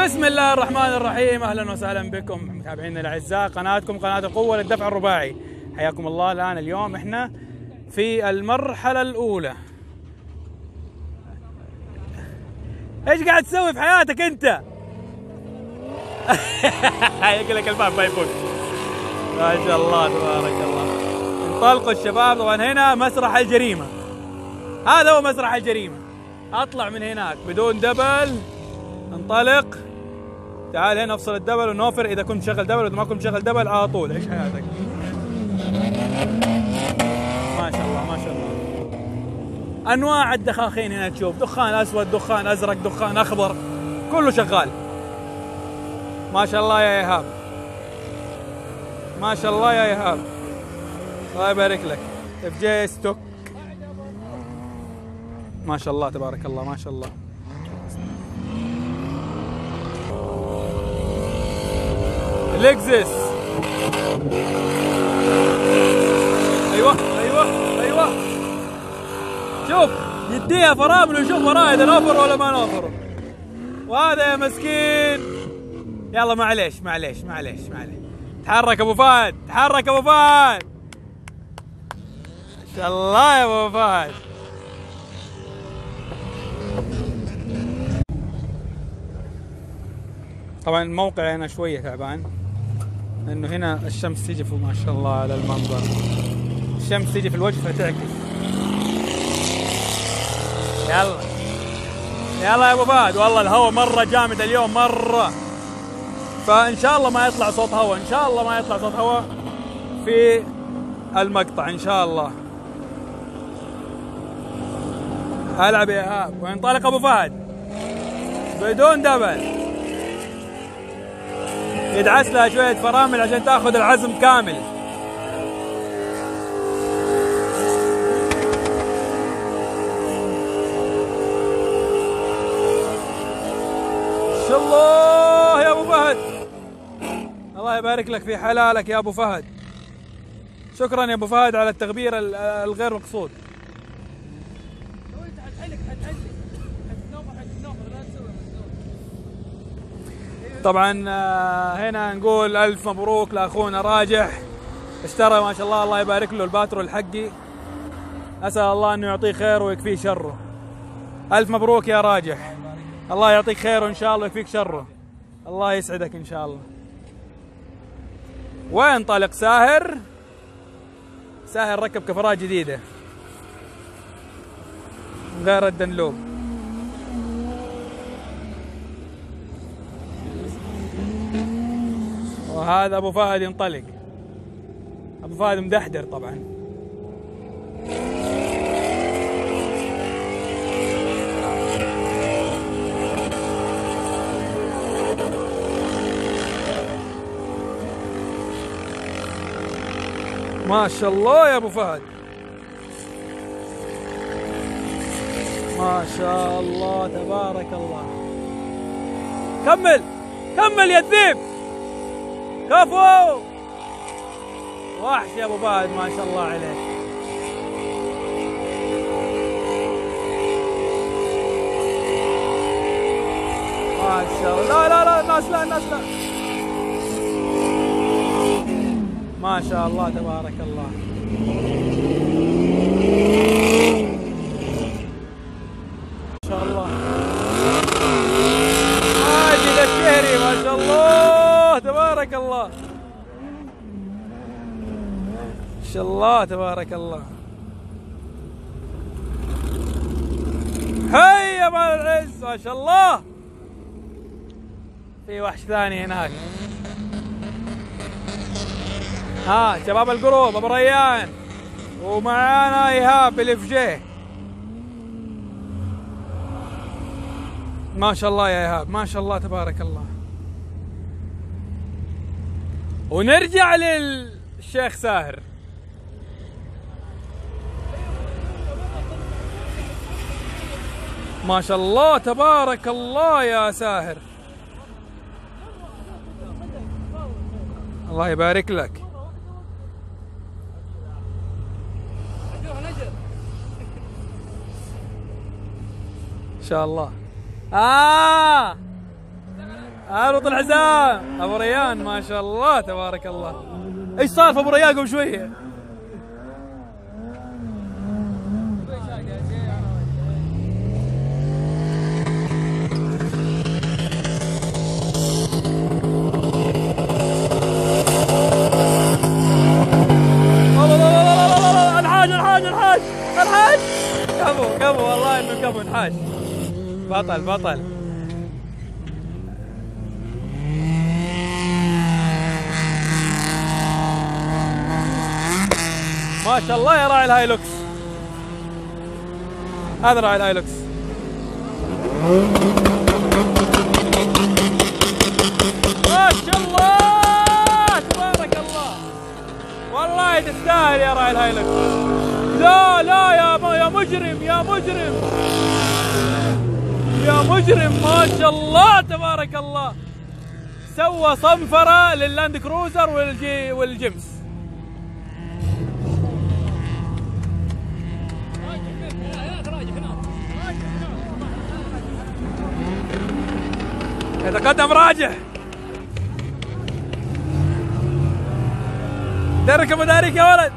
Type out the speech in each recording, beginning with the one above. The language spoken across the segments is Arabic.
بسم الله الرحمن الرحيم. اهلا وسهلا بكم متابعينا الاعزاء، قناتكم قناه القوه للدفع الرباعي. حياكم الله. اليوم احنا في المرحله الاولى. ايش قاعد تسوي في حياتك انت؟ يقول لك الباب ما يفوت. ما شاء الله تبارك الله. انطلقوا الشباب. طبعا هنا مسرح الجريمه، هذا هو مسرح الجريمه. اطلع من هناك بدون دبل، انطلق، تعال هنا افصل الدبل ونوفر اذا كنت شغل دبل، واذا ما كنت شغل دبل على طول. عيش حياتك. ما شاء الله ما شاء الله. انواع الدخاخين هنا تشوف، دخان اسود، دخان ازرق، دخان اخضر، كله شغال. ما شاء الله يا ايهاب، ما شاء الله يا ايهاب، الله يبارك لك. اف جي ستوك، ما شاء الله تبارك الله ما شاء الله. لكزس، ايوه ايوه ايوه، شوف يديها فرامل ويشوف وراها اذا نوفر ولا ما نوفر. وهذا يا مسكين، يلا معليش معليش معليش معليش. تحرك ابو فهد، تحرك ابو فهد. ما شاء الله يا ابو فهد. طبعا الموقع هنا شويه تعبان، لانه هنا الشمس تيجي فوق. ما شاء الله على المنظر، الشمس تيجي في الوجه فتعكس. يلا يلا يا ابو فهد. والله الهواء مره جامد اليوم مره، فان شاء الله ما يطلع صوت هواء، ان شاء الله ما يطلع صوت هواء في المقطع ان شاء الله. العب يا ايهاب. وينطلق ابو فهد بدون دبل، يدعس لها شويه فرامل عشان تاخذ العزم كامل. ما شاء الله يا ابو فهد، الله يبارك لك في حلالك يا ابو فهد. شكرا يا ابو فهد على التغبير الغير مقصود. طبعا هنا نقول الف مبروك لاخونا راجح، اشترى ما شاء الله، الله يبارك له الباترول حقي. اسال الله انه يعطيه خير ويكفيه شره. الف مبروك يا راجح، الله يعطيك خير وان شاء الله يكفيك شره، الله يسعدك ان شاء الله. وينطلق ساهر. ساهر ركب كفرات جديده غير الدنلوب. وهذا ابو فهد ينطلق. ابو فهد مدحدر طبعا. ما شاء الله يا ابو فهد، ما شاء الله تبارك الله. كمل كمل يا الذيب، كفو. وحش يا ابو فهد ما شاء الله عليك. ما شاء الله. لا لا لا، الناس لا، الناس لا. ما شاء الله تبارك الله. ما شاء الله. ماجد الشهري ما شاء الله تبارك الله، ما شاء الله تبارك الله. هيا مال العز ما شاء الله. في وحش ثاني هناك. ها شباب الجروب، ابو ريان ومعانا ايهاب بالاف جي. ما شاء الله يا ايهاب، ما شاء الله تبارك الله. ونرجع للشيخ ساهر. ما شاء الله تبارك الله يا ساهر، الله يبارك لك. ان شاء الله. اربط الحزام. ابو ريان ما شاء الله تبارك الله. ايش صار في ابو ريان قبل شويه؟ الحاج كفو والله انه كفو انحاش. بطل ما شاء الله يا راعي الهايلوكس. هذا راعي الهايلوكس. ما شاء الله تبارك الله. والله تستاهل يا راعي الهايلوكس. لا يا مجرم ما شاء الله تبارك الله. سوى صنفرة لللاند كروزر والجيمس. يتقدم راجح. درك مدارك يا ولد.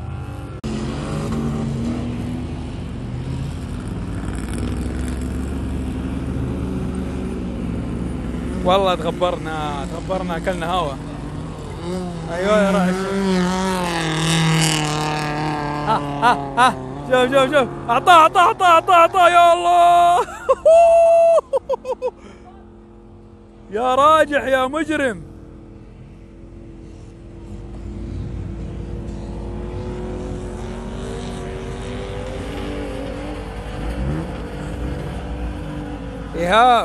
والله تغبرنا اكلنا هوا. ايوه يا راعي. شوف اعطاه يا الله. يا راجح يا مجرم. إيهاب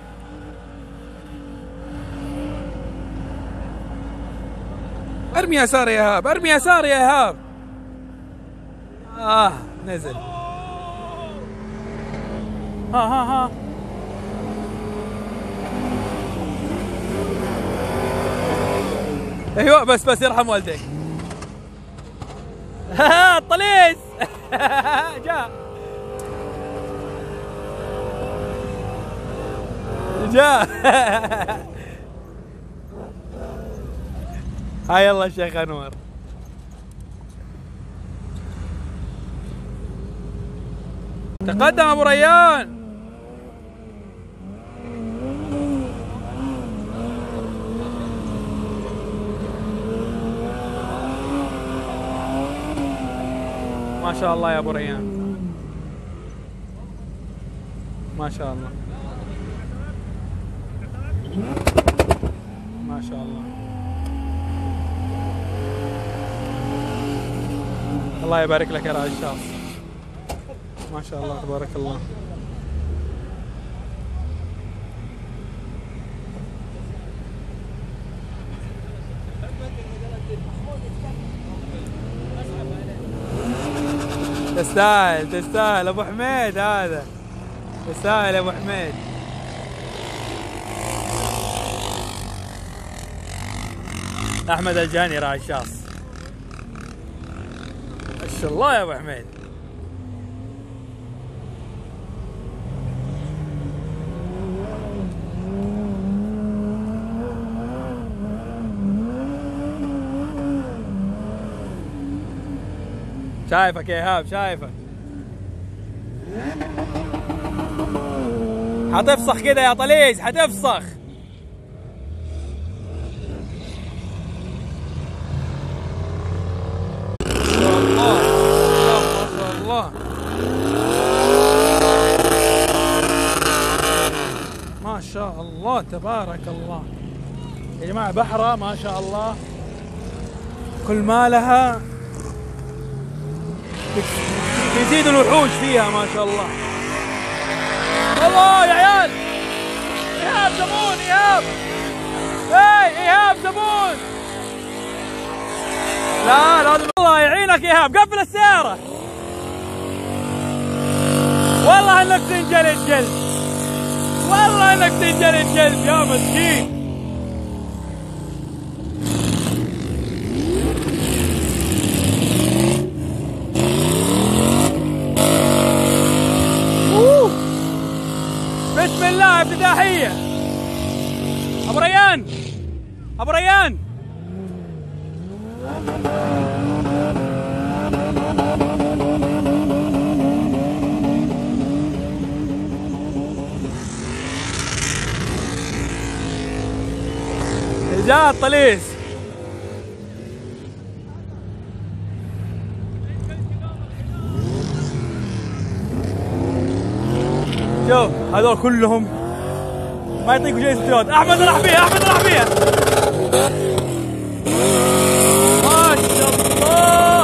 ارمي يسار يا إيهاب، ارمي يسار يا إيهاب. نزل. ها ايوه بس يرحم والديك. الطليس. جاء. هاي الله الشيخ انور. تقدم ابو ريان. ما شاء الله يا ابو ريان ما شاء الله ما شاء الله. الله يبارك لك يا راعي الشاص. ما شاء الله تبارك الله. تستاهل ابو حميد. هذا تستاهل يا ابو حميد. احمد الجاني راعي الشاص. ما شاء الله يا ابو حميد. شايفك يا إيهاب شايفك. حتفسخ كده يا طليس حتفسخ. الله ما شاء الله تبارك الله يا جماعة. بحرة ما شاء الله كل ما لها يزيد الوحوش فيها ما شاء الله. الله يا عيال. إيهاب زبون إيهاب. إيهاب زبون. لا لازم. الله يعينك إيهاب. قفل السيارة. والله انك تنجلد جلد. والله انك تنجلد جلد يا مسكين. بسم الله افتتاحية. ريان، ابو ريان، جاء الطليس. شوف هذول كلهم ما يطيقوا شيء استياد. احمد راح فيها، احمد راح فيها. ما شاء الله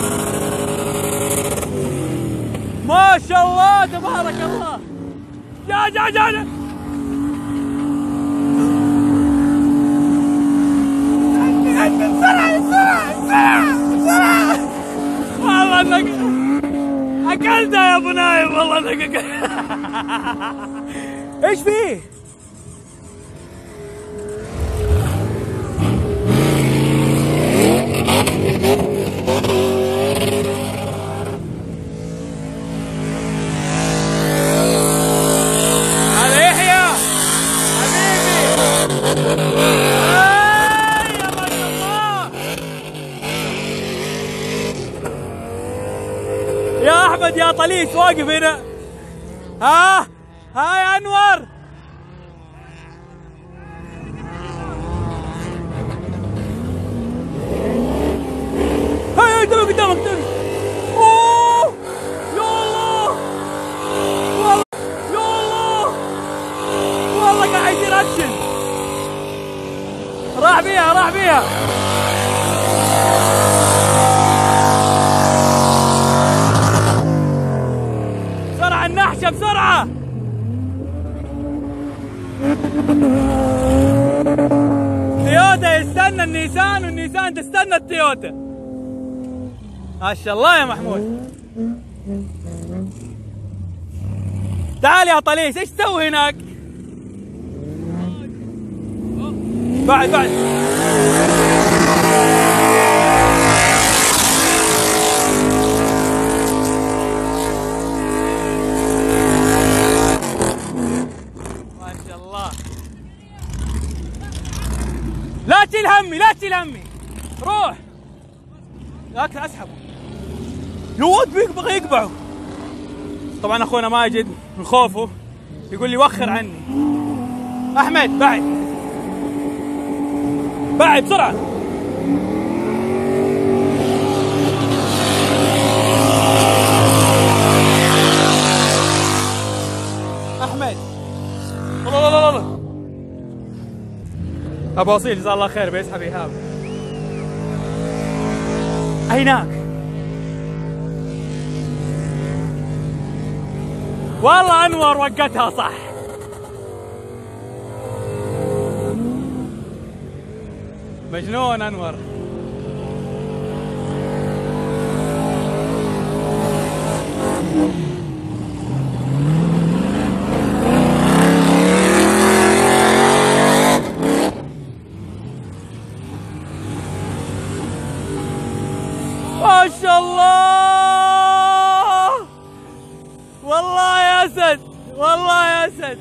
ما شاء الله تبارك الله. جا جا جا جا. والله انك اكلتها يا ابو نايف، والله انك ايش فيه؟ هذا يحيى حبيبي. يا ما شاء الله يا احمد يا طليس واقف هنا. ها يا انور. هاي قدامك قدامك. اوه يا الله والله، يا الله والله قاعد يصير اكشن. راح بيها راح بيها. بسرعة النحشة بسرعة. تويوتا يستنى النيسان والنيسان تستنى التويوتا. ما شاء الله يا محمود. تعال يا طليس، ايش تسوي هناك؟ بعد بعد. ما شاء الله. لا تشيل همي لا تشيل همي، روح. لا اسحبه. الواد بيبغى يقبعه. طبعا اخونا ماجد من خوفه يقول لي وخر عني. احمد بعد بعد بسرعه. احمد الله الله الله. ابو اصيل جزاه الله خير بيسحب ايهاب. هناك والله انور وقتها صح. مجنون انور. ما شاء الله والله يا اسد، والله يا اسد.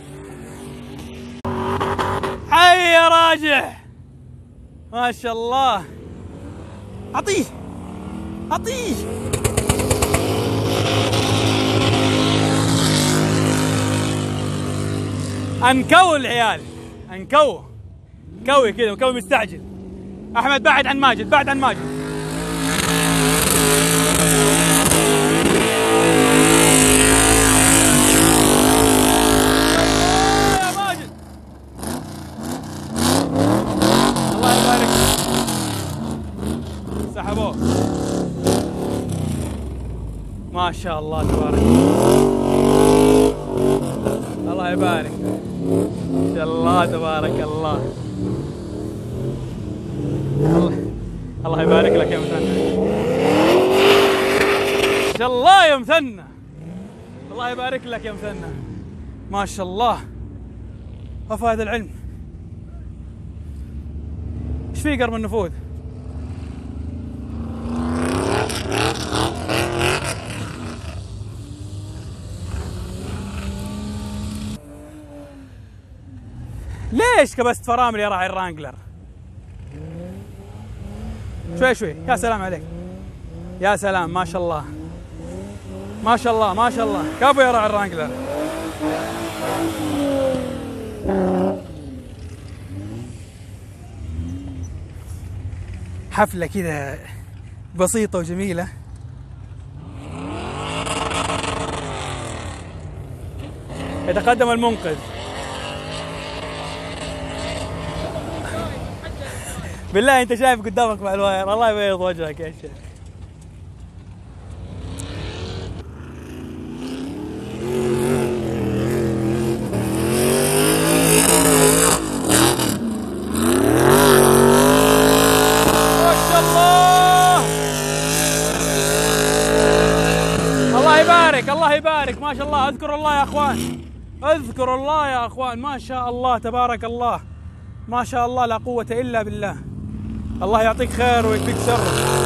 حي يا راجح. ما شاء الله. اعطيه اعطيه. انكو العيال، انكو كوي كذا، كوي مستعجل. احمد بعد عن ماجد، بعد عن ماجد. سحبوه. ما شاء الله تبارك الله يبارك. ما شاء الله تبارك الله. الله يبارك لك يا مثنى. ما شاء الله يا مثنى. الله يبارك لك يا مثنى. ما شاء الله. وفى هذا العلم. ايش في قرب النفوذ؟ ليه ليش كبست فرامل يا راعي الرانجلر؟ شوي شوي. يا سلام عليك، يا سلام، ما شاء الله ما شاء الله ما شاء الله. كفو يا راعي الرانجلر. حفلة كذا بسيطة وجميلة. يتقدم المنقذ. بالله انت شايف قدامك مع الواير، الله يبيض وجهك يا شيخ. ما شاء الله، الله يبارك الله يبارك، ما شاء الله. اذكروا الله يا اخوان، اذكروا الله يا اخوان، ما شاء الله تبارك الله، ما شاء الله لا قوة الا بالله. الله يعطيك خير ويكفيك شر.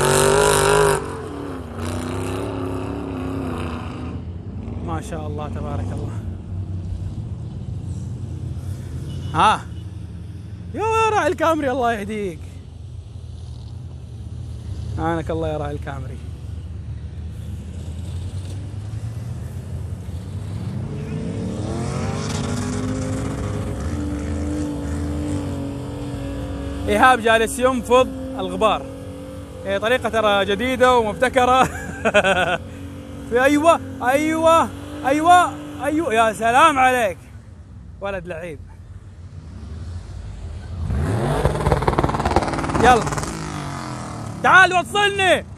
ما شاء الله تبارك الله. ها يا راعي الكامري، الله يهديك. عانك الله يا راعي الكامري. إيهاب جالس ينفض الغبار. هي طريقة ترى جديدة ومبتكرة. أيوة أيوة أيوة أيوة، يا سلام عليك ولد لعيب. يلا تعال وصلني.